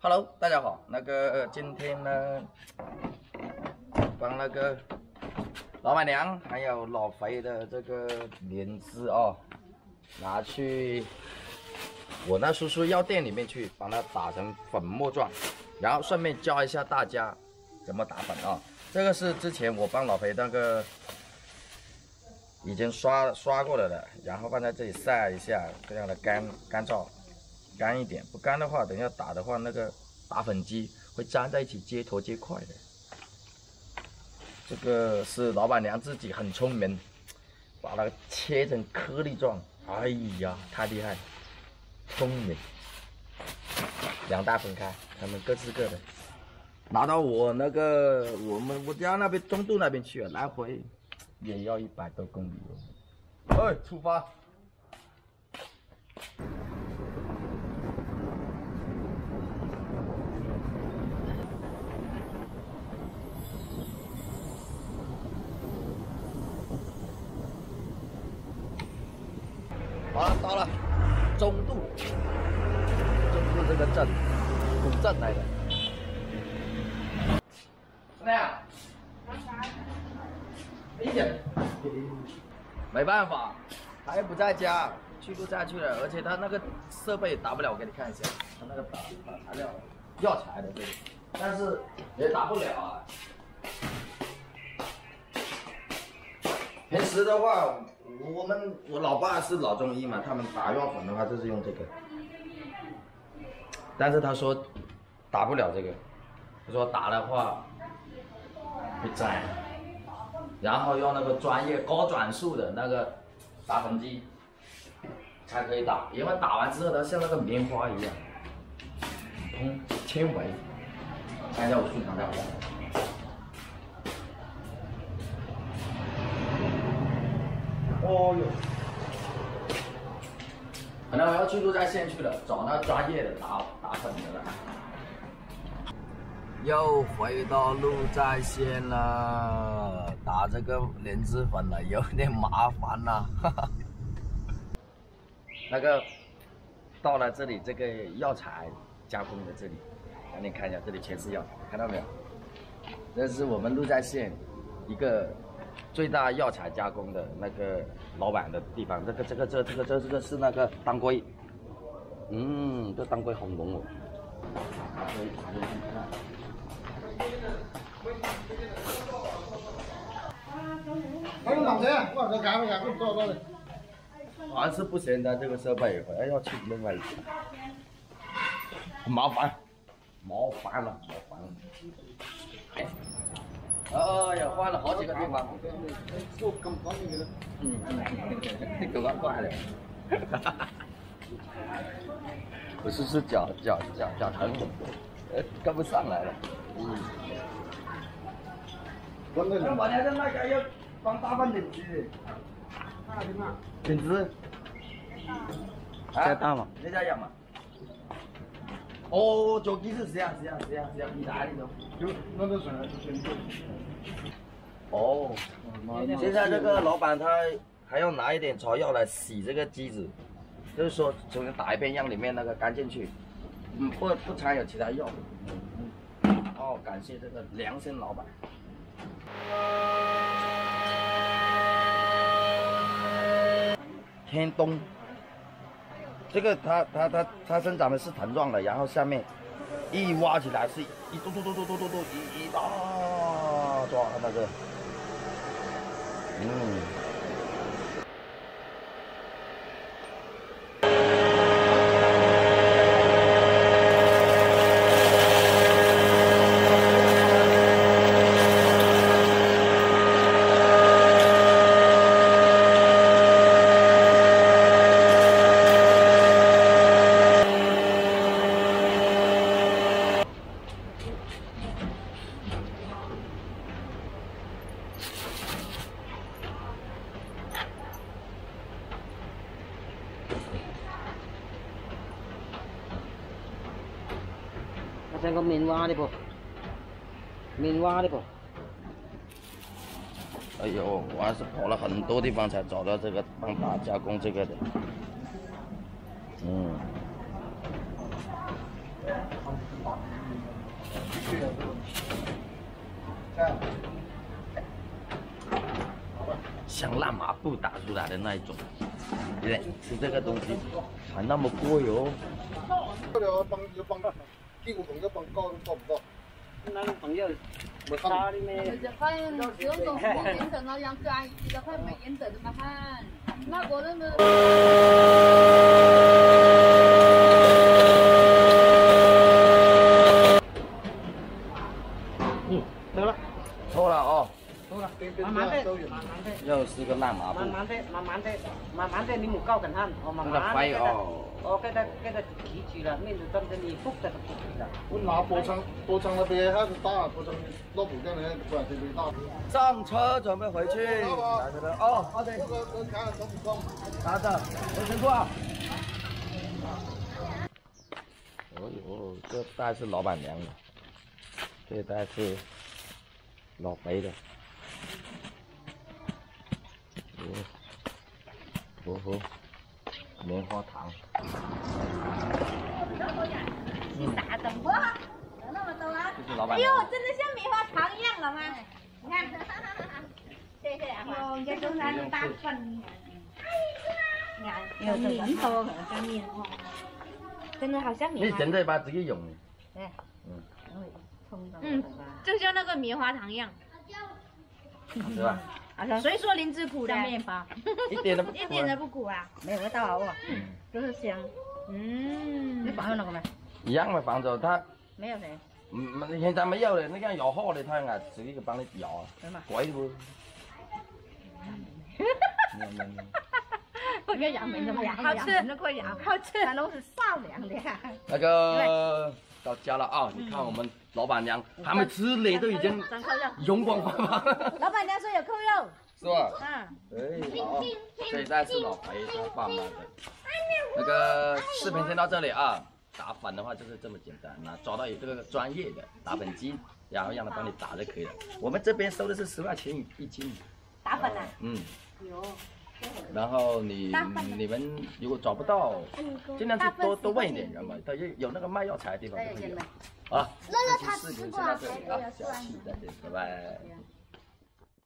Hello， 大家好。今天呢，帮那个老板娘还有老肥的这个莲枝哦，拿去我那叔叔药店里面去，帮它打成粉末状，然后顺便教一下大家怎么打粉啊。这个是之前我帮老肥那个已经刷过了的，然后放在这里晒一下，非常的干燥。干一点，不干的话，等一下打的话，那个打粉机会粘在一起，接头接快的。这个是老板娘自己很聪明，把它切成颗粒状。哎呀，太厉害，聪明。两大分开，他们各自各的，拿到我家那边中度那边去了，来回也要100多公里哦。哎，出发！好了，到了中度这个镇，古镇来的。怎么样？理解。没办法，他也不在家，去度假去了，而且他那个设备打不了，我给你看一下，他那个打材料药材的这个，但是也打不了啊。平时的话，我老爸是老中医嘛，他们打药粉的话就是用这个，但是他说打不了这个，他说打的话会粘，然后用那个专业高转速的那个打粉机才可以打，因为打完之后它像那个棉花一样，通纤维。看一下我顺堂在哪。哦哟，可能我要去陆在线去了，找那专业的打粉的了。又回到陆在线了，打这个莲枝粉了，有点麻烦了。那个到了这里，这个药材加工的这里，让你看一下，这里全是药材，看到没有？这是我们陆在线一个最大药材加工的那个老板的地方，这个是那个当归，这当归好浓哦。 还有老陈，我这干不干？我找的。 还是不行的，这个设备还要去另外一家，很麻烦，麻烦了。哎呀，换了好几个地方。 我刚刚那个。 给我坏了。不是脚疼，跟不上来了。那我那个那个要帮打粉莲枝。莲枝。在打嘛？你在养嘛？哦，做技术是啊，意大利的。 就那个是。 哦，现在这个老板他还要拿一点草药来洗这个机子，就是说重新打一遍，让里面那个干进去，不掺有其他药。哦，感谢这个良心老板。天冬，这个它生长的是藤状的，然后下面一挖起来是一嘟一大抓那个， 像个棉花的不？棉花的不？ 哎呦，我还是跑了很多地方才找到这个帮打加工这个的。 像烂麻布打出来的那一种，对不对？吃这个东西还那么贵哦。 屁股捧个帮高够不够？ 那朋友没差的咩？ 就是看使用中没烟等了，杨哥阿姨的快没烟等的嘛看，那我那么。 得了， 错了哦， 慢慢的，慢慢的。 又是个烂麻布。 慢慢的，你唔夠近慳，我慢慢那个肺哦。 我給佢企住啦，咩就真正你覆得覆住啦。 我拿波槍那邊還是大，波槍落布這裡不然這邊大。 上車準備回去。打着的哦，好的。 我看中不中？ 拿着，回乘坐。哦呦，这大概是老板娘的，这大概是老肥的。哦，棉花糖。 你傻等不？有那么多啊？ 这是老板哎呦娘。， 真的像棉花糖一样了吗？你看，谢谢啊。哦，这都是大份。你看，有棉多的，跟棉花，真的好像棉花。 你整这把自己用的。 对。 嗯， 就像那个棉花糖一样。 是吧？ 所以说灵芝苦的面包， 一点都不苦。 一点都不苦啊，没有味道啊，就是香。嗯，你放有那个没？ 一样的房子，他没有谁。 现在没有了，那个摇好的，他还自己帮你摇啊，贵不？ 我跟杨梅怎么样？好吃，那个羊好吃，那都是善良的。 那个到家了啊！你看我们老板娘还没吃脸都已经容光焕发。 老板娘说有扣肉， 是吧？ 嗯。 哎，好，这一袋是老肥他爸妈的。那个视频先到这里啊。打粉的话就是这么简单，那找到有这个专业的打粉机，然后让他帮你打就可以了。我们这边收的是10块钱一斤。 打粉啊？ 嗯。然后你们如果找不到，尽量去多问一点人嘛，有那个卖药材的地方就会有。好了，这期视频先到这里啊，下期再见，拜拜。